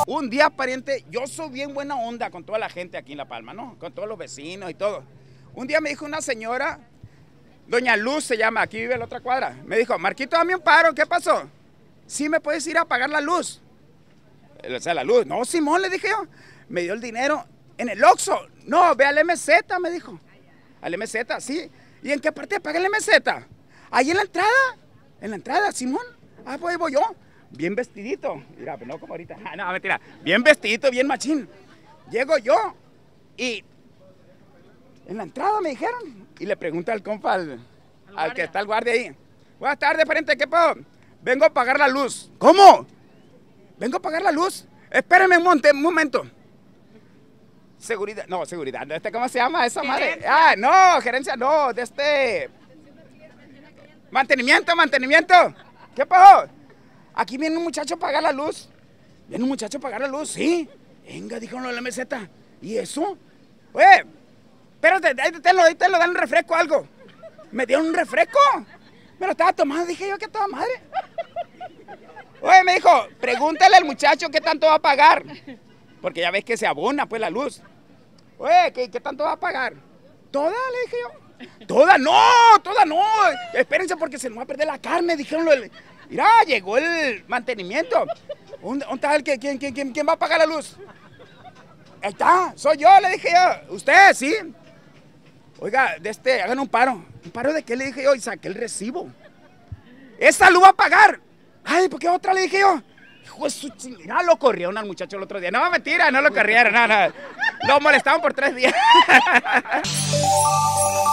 Un día, pariente, yo soy bien buena onda con toda la gente aquí en La Palma, ¿no? Con todos los vecinos y todo. Un día me dijo una señora, doña Luz se llama, aquí vive en la otra cuadra. Me dijo, Marquito, dame un paro, ¿qué pasó? Sí, ¿me puedes ir a pagar la luz? O sea, la luz. No, Simón, le dije yo. Me dio el dinero en el Oxxo. No, ve al MZ, me dijo. Al MZ, sí. ¿Y en qué parte paga el MZ? Ahí en la entrada. En la entrada, Simón. Ah, pues voy yo. Bien vestidito. Mira, pero no como ahorita. Ah, no, mentira. Bien vestidito, bien machín. Llego yo y en la entrada me dijeron. Y le pregunto al compa, al que está el guardia ahí. Buenas tardes, pariente, ¿qué puedo? Vengo a pagar la luz. ¿Cómo? Vengo a pagar la luz. Espérenme un momento. Seguridad, no, seguridad. ¿Cómo se llama esa madre? Ah, no, gerencia, no, mantenimiento. ¿Qué pasó? Aquí viene un muchacho a pagar la luz. Viene un muchacho a pagar la luz, sí. Venga, dijeron la meseta. ¿Y eso? Oye, espérate, ahí te lo dan un refresco o algo. ¿Me dieron un refresco? Me lo estaba tomando, dije yo que toda madre. Oye, me dijo, pregúntale al muchacho qué tanto va a pagar. Porque ya ves que se abona pues la luz. Oye, ¿qué tanto va a pagar? ¿Toda? Le dije yo. ¿Toda? No, toda no. Espérense porque se nos va a perder la carne, dijeron. Mira, llegó el mantenimiento. ¿Dónde está quién va a pagar la luz? Ahí está, soy yo, le dije yo. ¿Usted? Sí. Oiga, hagan un paro. ¿Un paro de qué? Le dije yo y saqué el recibo. ¡Esa luz va a pagar! Ay, ¿por qué otra? Le dije yo. Hijo de su chingada, lo corrieron al muchacho el otro día. No, mentira, no lo corrieron, no. Lo molestaban por 3 días.